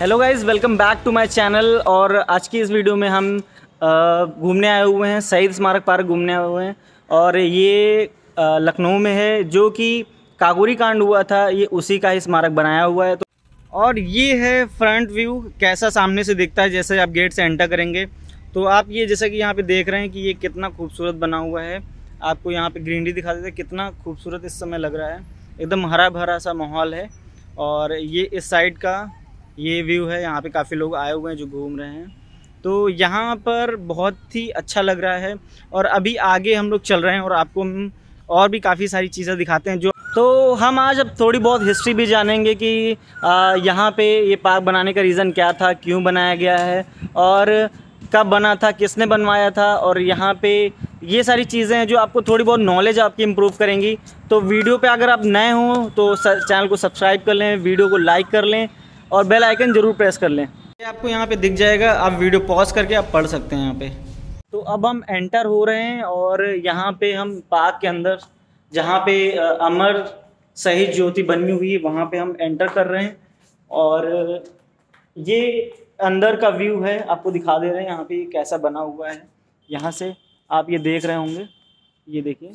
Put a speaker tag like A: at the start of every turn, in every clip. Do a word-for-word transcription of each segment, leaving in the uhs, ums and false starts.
A: Hello guys, welcome back to my channel. और आज की इस वीडियो में हम घूमने आए हुए हैं, शहीद स्मारक पार्क घूमने आए हुए हैं। और ये लखनऊ में है, जो कि काकोरी कांड हुआ था, ये उसी का ही स्मारक बनाया हुआ है। तो और ये है फ्रंट व्यू, कैसा सामने से दिखता है जैसे आप गेट से एंटर करेंगे। तो आप ये जैसा कि यहाँ पे देख रहे हैं कि ये कितना खूबसूरत बना हुआ है। आपको यहाँ पे ग्रीनरी दिखा देते हैं, कितना खूबसूरत इस समय लग रहा है, एकदम हरा भरा सा माहौल है। और ये इस साइड का ये व्यू है, यहाँ पे काफ़ी लोग आए हुए हैं जो घूम रहे हैं। तो यहाँ पर बहुत ही अच्छा लग रहा है। और अभी आगे हम लोग चल रहे हैं और आपको हम और भी काफ़ी सारी चीज़ें दिखाते हैं। जो तो हम आज अब थोड़ी बहुत हिस्ट्री भी जानेंगे कि यहाँ पे ये पार्क बनाने का रीज़न क्या था, क्यों बनाया गया है और कब बना था, किसने बनवाया था। और यहाँ पे ये सारी चीज़ें हैं जो आपको थोड़ी बहुत नॉलेज आपकी इम्प्रूव करेंगी। तो वीडियो पे अगर आप नए हों तो चैनल को सब्सक्राइब कर लें, वीडियो को लाइक कर लें और बेल आइकन ज़रूर प्रेस कर लें। ये आपको यहाँ पे दिख जाएगा, आप वीडियो पॉज करके आप पढ़ सकते हैं यहाँ पे। तो अब हम एंटर हो रहे हैं और यहाँ पे हम पार्क के अंदर, जहाँ पे अमर शहीद ज्योति बनी हुई है, वहाँ पे हम एंटर कर रहे हैं। और ये अंदर का व्यू है, आपको दिखा दे रहे हैं यहाँ पे कैसा बना हुआ है। यहाँ से आप ये देख रहे होंगे, ये देखिए,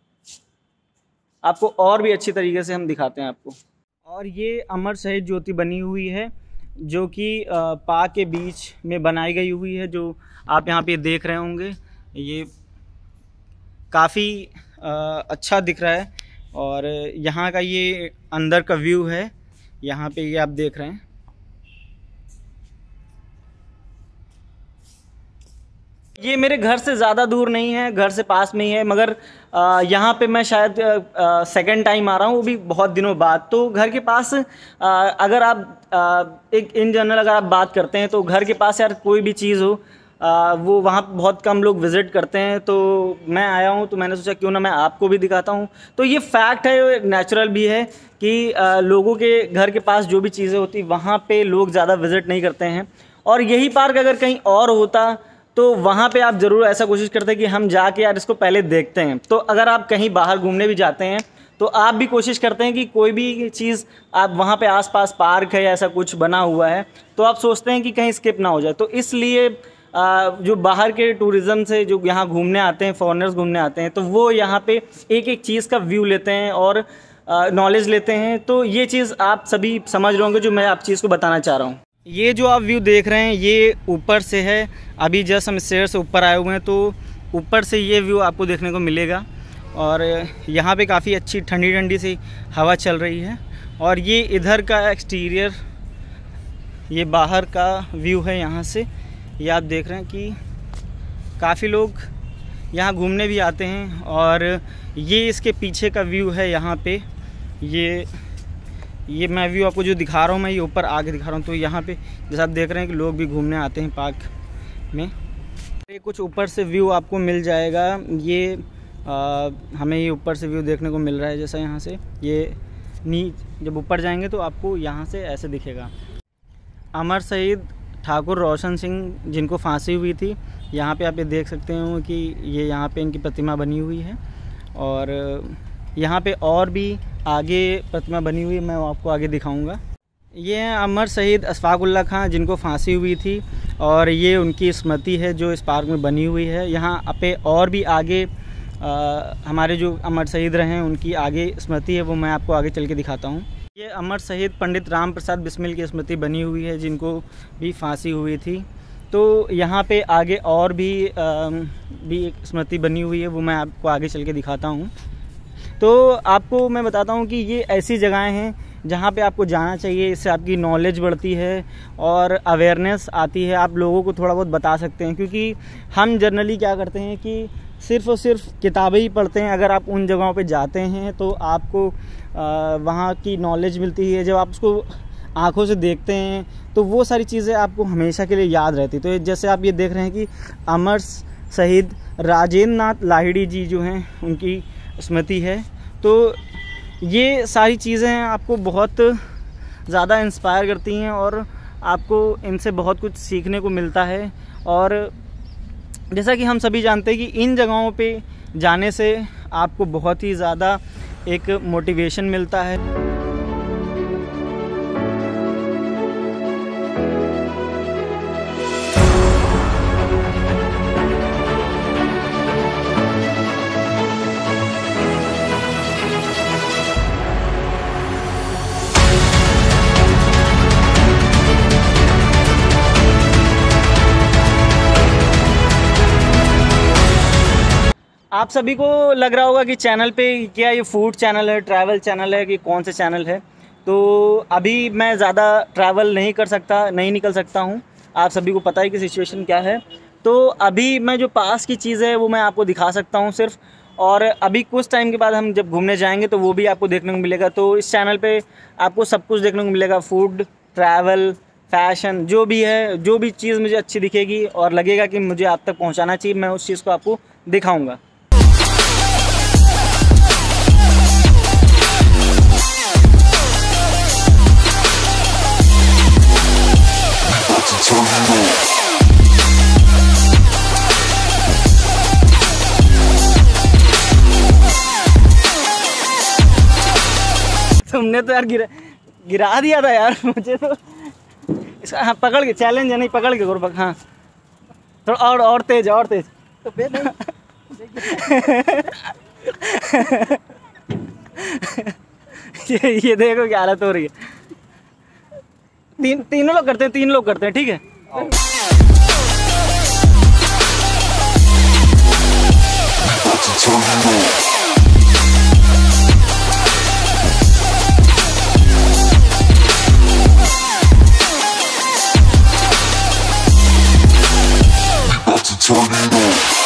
A: आपको और भी अच्छी तरीके से हम दिखाते हैं आपको। और ये अमर शहीद ज्योति बनी हुई है, जो कि पार्क के बीच में बनाई गई हुई है, जो आप यहाँ पे देख रहे होंगे। ये काफ़ी अच्छा दिख रहा है। और यहाँ का ये अंदर का व्यू है, यहाँ पे ये आप देख रहे हैं। ये मेरे घर से ज़्यादा दूर नहीं है, घर से पास में ही है, मगर आ, यहाँ पे मैं शायद सेकंड टाइम आ रहा हूँ, वो भी बहुत दिनों बाद। तो घर के पास आ, अगर आप आ, एक इन जनरल अगर आप बात करते हैं तो घर के पास यार कोई भी चीज़ हो, आ, वो वहाँ बहुत कम लोग विज़िट करते हैं। तो मैं आया हूँ तो मैंने सोचा क्यों ना मैं आपको भी दिखाता हूँ। तो ये फैक्ट है, नेचुरल भी है कि आ, लोगों के घर के पास जो भी चीज़ें होती वहाँ पर लोग ज़्यादा विज़िट नहीं करते हैं। और यही पार्क अगर कहीं और होता तो वहाँ पे आप ज़रूर ऐसा कोशिश करते हैं कि हम जाके यार इसको पहले देखते हैं। तो अगर आप कहीं बाहर घूमने भी जाते हैं तो आप भी कोशिश करते हैं कि कोई भी चीज़ आप वहाँ पे आसपास पार्क है या ऐसा कुछ बना हुआ है तो आप सोचते हैं कि कहीं स्किप ना हो जाए। तो इसलिए जो बाहर के टूरिज़्म से जो यहाँ घूमने आते हैं, फॉरेनर्स घूमने आते हैं, तो वो यहाँ पे एक एक चीज़ का व्यू लेते हैं और नॉलेज लेते हैं। तो ये चीज़ आप सभी समझ रहे होंगे जो मैं आप चीज़ को बताना चाह रहा हूँ। ये जो आप व्यू देख रहे हैं ये ऊपर से है, अभी जस्ट हम स्टेयर से ऊपर आए हुए हैं, तो ऊपर से ये व्यू आपको देखने को मिलेगा। और यहाँ पे काफ़ी अच्छी ठंडी ठंडी सी हवा चल रही है। और ये इधर का एक्सटीरियर, ये बाहर का व्यू है। यहाँ से ये आप देख रहे हैं कि काफ़ी लोग यहाँ घूमने भी आते हैं। और ये इसके पीछे का व्यू है। यहाँ पे ये ये मैं व्यू आपको जो दिखा रहा हूँ, मैं ये ऊपर आगे दिखा रहा हूँ। तो यहाँ पे जैसा आप देख रहे हैं कि लोग भी घूमने आते हैं पार्क में। ये कुछ ऊपर से व्यू आपको मिल जाएगा। ये आ, हमें ये ऊपर से व्यू देखने को मिल रहा है। जैसा यहाँ से ये नी जब ऊपर जाएंगे तो आपको यहाँ से ऐसे दिखेगा। अमर शहीद ठाकुर रोशन सिंह जिनको फांसी हुई थी, यहाँ पे आप ये देख सकते हो कि ये यहाँ पे इनकी प्रतिमा बनी हुई है। और यहाँ पे और भी आगे प्रतिमा बनी हुई है, मैं आपको आगे दिखाऊंगा। ये हैं अमर शहीद अशफाकुल्ला खां जिनको फांसी हुई थी, और ये उनकी स्मृति है जो इस पार्क में बनी हुई है। यहाँ पे और भी आगे आ, हमारे जो अमर शहीद रहे हैं उनकी आगे स्मृति है, वो मैं आपको आगे चल के दिखाता हूँ। ये अमर शहीद पंडित राम प्रसाद बिस्मिल की स्मृति बनी हुई है, जिनको भी फांसी हुई थी। तो यहाँ पे आगे और भी आ, भी एक स्मृति बनी हुई है, वो मैं आपको आगे चल के दिखाता हूँ। तो आपको मैं बताता हूँ कि ये ऐसी जगहें हैं जहाँ पे आपको जाना चाहिए, इससे आपकी नॉलेज बढ़ती है और अवेयरनेस आती है। आप लोगों को थोड़ा बहुत बता सकते हैं, क्योंकि हम जनरली क्या करते हैं कि सिर्फ़ और सिर्फ किताबें ही पढ़ते हैं। अगर आप उन जगहों पे जाते हैं तो आपको आ, वहाँ की नॉलेज मिलती है। जब आप उसको आँखों से देखते हैं तो वो सारी चीज़ें आपको हमेशा के लिए याद रहती। तो जैसे आप ये देख रहे हैं कि अमर शहीद राजेंद्र नाथ लाहिड़ी जी जो हैं उनकी स्मृति है। तो ये सारी चीज़ें आपको बहुत ज़्यादा इंस्पायर करती हैं और आपको इनसे बहुत कुछ सीखने को मिलता है। और जैसा कि हम सभी जानते हैं कि इन जगहों पे जाने से आपको बहुत ही ज़्यादा एक मोटिवेशन मिलता है। आप सभी को लग रहा होगा कि चैनल पे क्या ये फूड चैनल है, ट्रैवल चैनल है कि कौन सा चैनल है। तो अभी मैं ज़्यादा ट्रैवल नहीं कर सकता, नहीं निकल सकता हूँ। आप सभी को पता है कि सिचुएशन क्या है। तो अभी मैं जो पास की चीज़ है वो मैं आपको दिखा सकता हूँ सिर्फ, और अभी कुछ टाइम के बाद हम जब घूमने जाएंगे तो वो भी आपको देखने को मिलेगा। तो इस चैनल पे आपको सब कुछ देखने को मिलेगा, फूड, ट्रैवल, फैशन, जो भी है, जो भी चीज़ मुझे अच्छी दिखेगी और लगेगा कि मुझे आप तक पहुंचाना चाहिए, मैं उस चीज़ को आपको दिखाऊंगा। तुमने तो यार गिरा गिरा दिया था यार मुझे तो। इसका हाँ पकड़ के, चैलेंज है, नहीं पकड़ के गुरबक। हाँ थोड़ा और और तेज और तेज तो बे नहीं। ये ये देखो क्या हालत हो रही है। तीन तीनों लोग करते हैं, तीन लोग करते हैं, ठीक है।
B: Tornado.